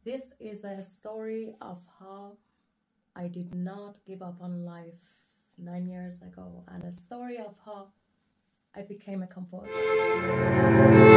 This is a story of how I did not give up on life 9 years ago, and a story of how I became a composer.